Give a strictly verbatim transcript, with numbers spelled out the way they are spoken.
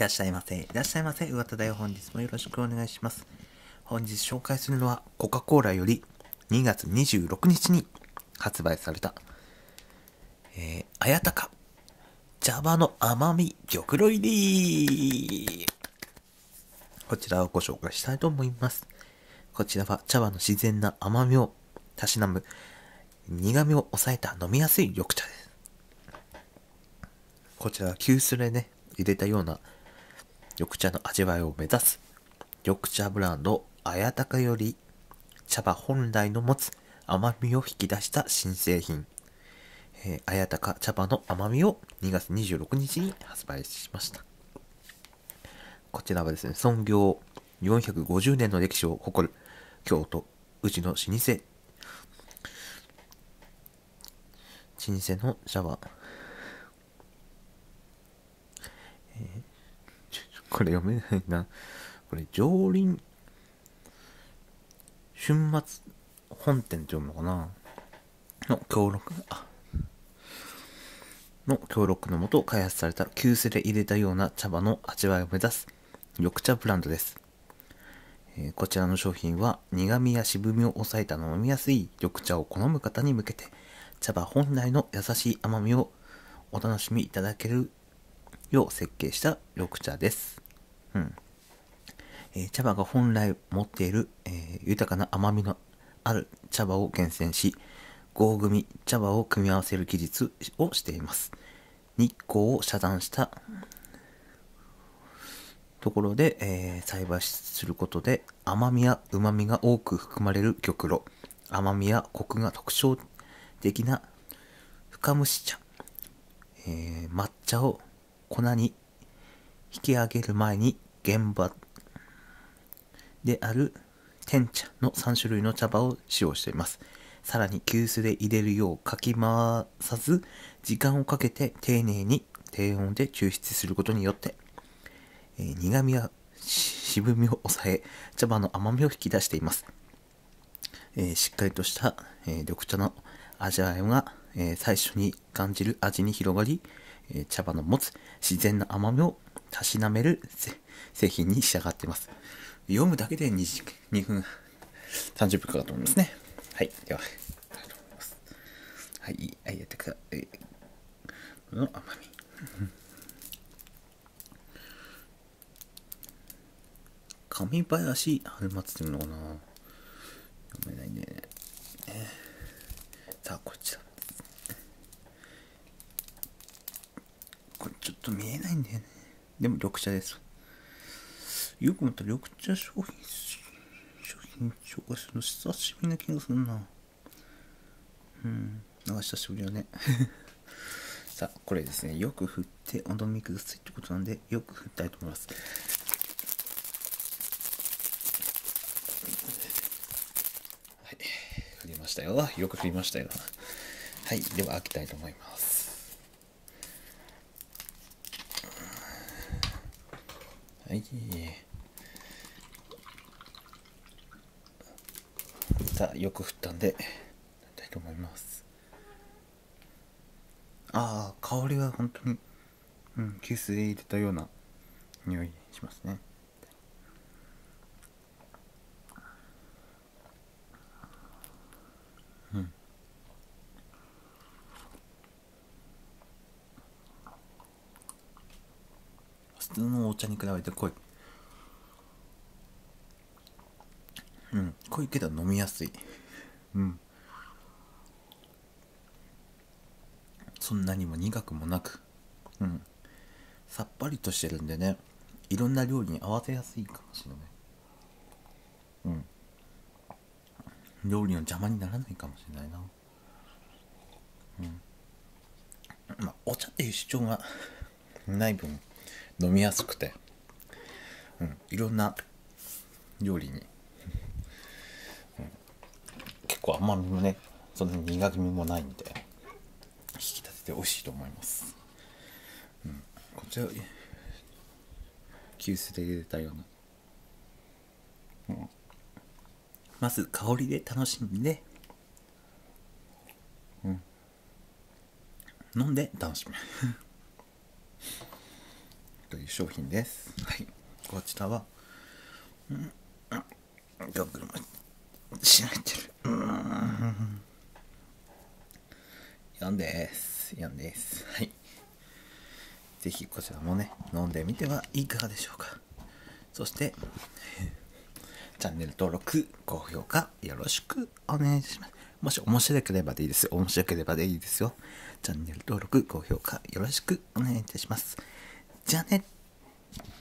らっしゃいませ。いらっしゃいませ。岩田だよ。本日もよろしくお願いします。本日紹介するのは、コカ・コーラよりにがつにじゅうろくにちに発売された、えー、綾鷹茶葉の甘み玉露入り。こちらをご紹介したいと思います。こちらは茶葉の自然な甘みをたしなむ苦みを抑えた飲みやすい緑茶です。こちらは急須でね、入れたような緑茶の味わいを目指す緑茶ブランド綾鷹より茶葉本来の持つ甘みを引き出した新製品、えー、綾鷹茶葉の甘みをにがつにじゅうろくにちに発売しました。こちらはですね、創業よんひゃくごじゅうねんの歴史を誇る京都宇治の老舗老舗の茶葉、えー、これ読めないな。これ上林春末本店って読むのかなの協力あの協力のもと開発された急須で入れたような茶葉の味わいを目指す緑茶ブランドです。えー、こちらの商品は苦味や渋みを抑えた飲みやすい緑茶を好む方に向けて茶葉本来の優しい甘みをお楽しみいただけるよう設計した緑茶です。うんえー、茶葉が本来持っている、えー、豊かな甘みのある茶葉を厳選し、合組茶葉を組み合わせる技術をしています。日光を遮断したところで、えー、栽培することで甘みや旨みが多く含まれる玉露、甘みやコクが特徴的な深蒸し茶、えー、抹茶を粉に引き上げる前に現場である天茶のさんしゅるいの茶葉を使用しています。さらに急須で入れるようかき回さず時間をかけて丁寧に低温で抽出することによって、えー、苦味や渋みを抑え茶葉の甘みを引き出しています。えー、しっかりとした、えー、緑茶の味わいが、えー、最初に感じる味に広がり、えー、茶葉の持つ自然な甘みをたしなめる製品に仕上がっています。読むだけでにじにふんさんじゅっぷんかかると思いますね。はい、でははい、あやってください。この甘み上林春松っていうのかな、読めないね。えー、さあこちらこれちょっと見えないんだよね。でも緑茶です。よくまた緑茶商品商品紹介するの久しぶりな気がするな。うんなんか久しぶりだねさあこれですね、よく振ってお飲みくださいってことなんでよく振りたいと思います。はい振りましたよ。よく振りましたよ。はい、では開けたいと思います。はい、さあよく振ったんでやりたいと思います。ああ香りは本当にうん急須で入れたような匂いしますね。うん普通のお茶に比べて濃い。うん濃いけど飲みやすい。うんそんなにも苦くもなく、うん、さっぱりとしてるんでね、いろんな料理に合わせやすいかもしれない。うん料理の邪魔にならないかもしれないな。うんまあお茶っていう主張がない分飲みやすくて、うん、いろんな料理に、うん、結構甘みもねそんなに苦みもないんで引き立てて美味しいと思います。うん、こちら急須で入れたような、うん、まず香りで楽しんで、うん、飲んで楽しむという商品です。はい、こちらはうんゴーグルもしないてる。うんよんですよんです。はい、ぜひこちらもね飲んでみてはいかがでしょうか。そしてチャンネル登録高評価よろしくお願いします。もし面白ければでいいですよ。面白ければでいいですよ。チャンネル登録高評価よろしくお願いいたします。じゃあね。